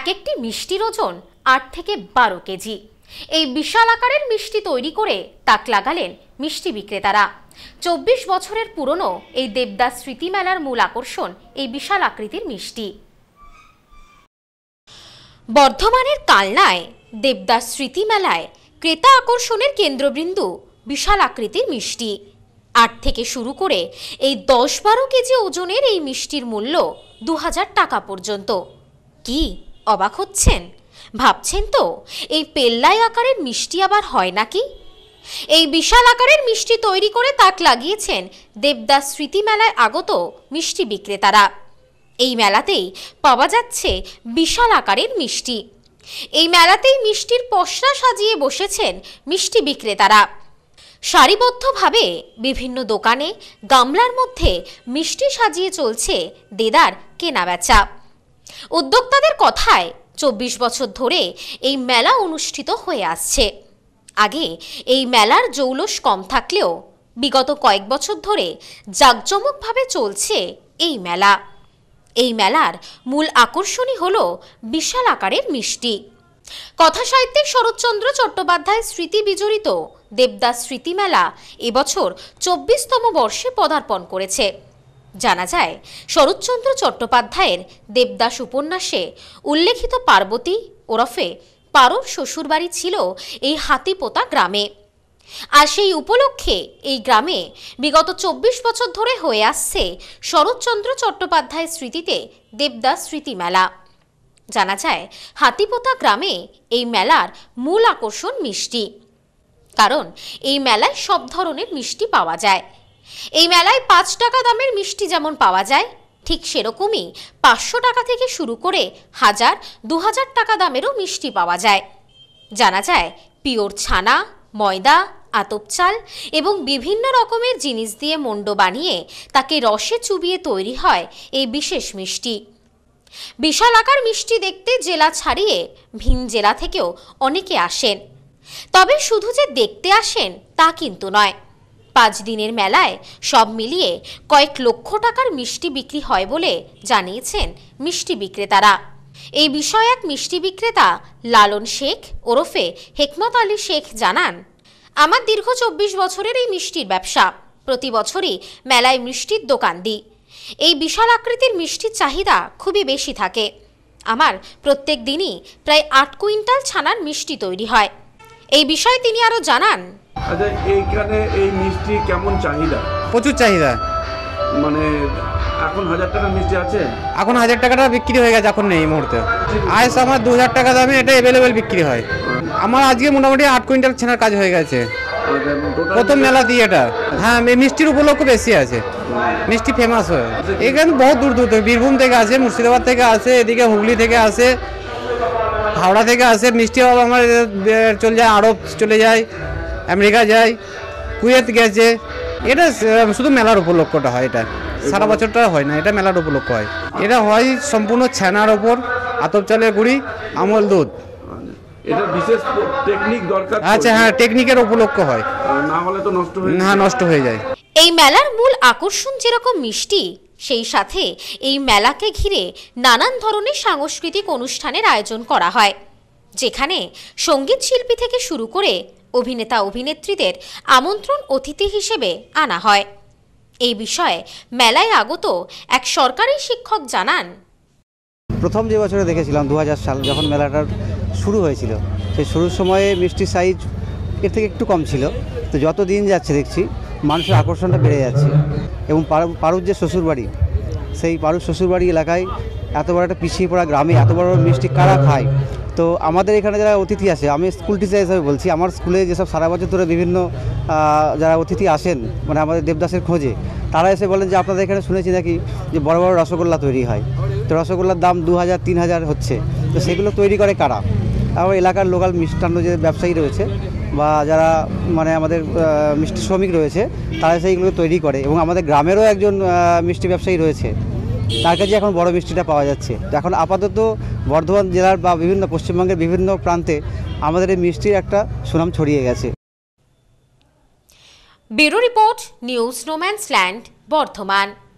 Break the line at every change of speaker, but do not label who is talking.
এক একটি মিষ্টির ওজন 8 থেকে 12 কেজি। এই বিশাল আকারের মিষ্টি তৈরি করে তাক লাগালেন মিষ্টি বিক্রেতারা। 24 বছরের পুরনো এই দেবদাস স্মৃতি মেলার মূল আকর্ষণ এই বিশাল আকৃতির মিষ্টি। বর্ধমানের কালনায় দেবদাস স্মৃতি মেলায় ক্রেতা আকর্ষণের কেন্দ্রবিন্দু বিশাল আকৃতির মিষ্টি। 8 থেকে শুরু করে এই 10-12 কেজি ওজনের এই মিষ্টির মূল্য 2000 টাকা পর্যন্ত। কি অবাক হচ্ছেন? ভাবছেন তো এই পেল্লাই আকারের মিষ্টি আবার হয় নাকি? এই বিশাল আকারের মিষ্টি তৈরি করে তাক লাগিয়েছেন দেবদাস স্মৃতি মেলায় আগত মিষ্টি বিক্রেতারা। এই মেলাতেই পাওয়া যাচ্ছে বিশাল আকারের মিষ্টি। এই মেলাতেই মিষ্টির পসরা সাজিয়ে বসেছেন মিষ্টি বিক্রেতারা। সারিবদ্ধভাবে বিভিন্ন দোকানে গামলার মধ্যে মিষ্টি সাজিয়ে চলছে দেদার কেনাবেচা। উদ্যোক্তাদের কথায় 24 বছর ধরে এই মেলা অনুষ্ঠিত হয়ে আসছে। আগে এই মেলার জৌলস কম থাকলেও বিগত কয়েক বছর ধরে জাঁকজমকভাবে চলছে এই মেলা। এই মেলার মূল আকর্ষণই হলো বিশাল আকারের মিষ্টি। কথাসাহিত্যিক শরৎচন্দ্র চট্টোপাধ্যায় স্মৃতি বিজড়িত দেবদাস স্মৃতি মেলা এবছর 24তম বর্ষে পদার্পণ করেছে। জানা যায়, শরৎচন্দ্র চট্টোপাধ্যায়ের দেবদাস উপন্যাসে উল্লেখিত পার্বতী ওরফে পারোর শ্বশুরবাড়ি ছিল এই হাতিপোতা গ্রামে। আর সেই উপলক্ষে এই গ্রামে বিগত 24 বছর ধরে হয়ে আসছে শরৎচন্দ্র চট্টোপাধ্যায়ের স্মৃতিতে দেবদাস স্মৃতি মেলা। জানা যায়, হাতিপোতা গ্রামে এই মেলার মূল আকর্ষণ মিষ্টি। কারণ এই মেলায় সব ধরনের মিষ্টি পাওয়া যায়। এই মেলায় 5 টাকা দামের মিষ্টি যেমন পাওয়া যায়, ঠিক সেরকমই 500 টাকা থেকে শুরু করে 1000-2000 টাকা দামেরও মিষ্টি পাওয়া যায়। জানা যায়, পিওর ছানা, ময়দা, আতপ চাল এবং বিভিন্ন রকমের জিনিস দিয়ে মণ্ড বানিয়ে তাকে রসে চুবিয়ে তৈরি হয় এই বিশেষ মিষ্টি। বিশাল আকার মিষ্টি দেখতে জেলা ছাড়িয়ে ভিন জেলা থেকেও অনেকে আসেন। তবে শুধু যে দেখতে আসেন তা কিন্তু নয়। 5 দিনের মেলায় সব মিলিয়ে কয়েক লক্ষ টাকার মিষ্টি বিক্রি হয় বলে জানিয়েছেন মিষ্টি বিক্রেতারা। এই বিষয়ে এক মিষ্টি বিক্রেতা লালন শেখ ওরফে হেকমত আলী শেখ জানান, আমার দীর্ঘ 24 বছরের এই মিষ্টির ব্যবসা। প্রতি বছরই মেলায় মিষ্টির দোকান দিই। এই বিশাল আকৃতির মিষ্টির চাহিদা খুবই বেশি থাকে। আমার প্রত্যেক দিনই প্রায় 8 কুইন্টাল ছানার মিষ্টি তৈরি হয়। এই বিষয়ে তিনি আরও জানান,
আচ্ছা, এইখানে এই মিষ্টি কেমন চাহিদা?
প্রচুর চাহিদা।
মানে এখন 1000 টাকার মিষ্টি আছে?
এখন 1000 টাকাটা বিক্রি হয়ে গেছে, এখন নেই এই মুহূর্তে। আজ আমার 2000 টাকা দামে এটা অ্যাভেলেবেল বিক্রি হয়। আমার আজকে মোটামুটি 8 কুইন্টাল ছানার কাজ হয়ে গেছে প্রথম মেলা দিয়ে এটা। হ্যাঁ, মিষ্টির উপলক্ষ বেশি আছে, মিষ্টি ফেমাস হয়। এখানে বহুত দূর দূর থেকে, বীরভূম থেকে আসে, মুর্শিদাবাদ থেকে আসে, এদিকে হুগলি থেকে আসে, হাওড়া থেকে আসে। মিষ্টি আমার চলে যায় আরব, চলে যায় আমেরিকা, যায় কুয়েত গেছে। এটা শুধু মেলার উপলক্ষটা হয়, এটা সারা বছরটা হয় না, এটা মেলার উপলক্ষ হয়। এটা হয় সম্পূর্ণ ছানার ওপর, আতপ চালের গুঁড়ি, আমল দুধ।
এটা বিশেষ টেকনিক দরকার।
আচ্ছা, হ্যাঁ, টেকনিকের উপলক্ষ হয়,
না হলে তো নষ্ট হয়ে যায়।
হ্যাঁ, নষ্ট হয়ে যায়।
এই মেলার মূল আকর্ষণ যেরকম মিষ্টি, সেই সাথে এই মেলাকে ঘিরে নানান ধরনের সাংস্কৃতিক অনুষ্ঠানের আয়োজন করা হয়, যেখানে সঙ্গীত শিল্পী থেকে শুরু করে অভিনেতা অভিনেত্রীদের আমন্ত্রণ অতিথি হিসেবে আনা হয়। এই বিষয়ে মেলায় আগত এক সরকারি শিক্ষক জানান,
প্রথম যে বছরে দেখেছিলাম 2000 সাল যখন মেলাটার শুরু হয়েছিল, সেই শুরুর সময়ে মিষ্টির সাইজ এর থেকে একটু কম ছিল। তো যত দিন যাচ্ছে দেখছি মানুষের আকর্ষণটা বেড়ে যাচ্ছে। এবং পারুর যে শ্বশুরবাড়ি, সেই পারুর শ্বশুরবাড়ি এলাকায় এত বড় একটা পিছিয়ে পড়া গ্রামে এত বড় মিষ্টি কারা খায়? তো আমাদের এখানে যারা অতিথি আসে, আমি স্কুল টিচার হিসাবে বলছি, আমার স্কুলে যেসব সারা বছর ধরে বিভিন্ন যারা অতিথি আসেন মানে আমাদের দেবদাসের খোঁজে, তারা এসে বলেন যে আপনাদের এখানে শুনেছি নাকি যে বড় বড় রসগোল্লা তৈরি হয়। তো রসগোল্লার দাম 2000-3000 হচ্ছে। তো সেগুলো তৈরি করে কারা? আমার এলাকার লোকাল মিষ্টান্ন যে ব্যবসায়ী রয়েছে বা যারা মানে আমাদের মিষ্টি শ্রমিক রয়েছে, তারা সেইগুলো তৈরি করে। এবং আমাদের গ্রামেরও একজন মিষ্টি ব্যবসায়ী রয়েছে, তার কাছে এখন বড় মিষ্টিটা পাওয়া যাচ্ছে। তো এখন আপাতত বর্ধমান জেলার বা বিভিন্ন পশ্চিমবঙ্গের বিভিন্ন প্রান্তে আমাদের এই মিষ্টির একটা সুনাম ছড়িয়ে গেছে।
Bureau report, news no man's land, Bardhaman.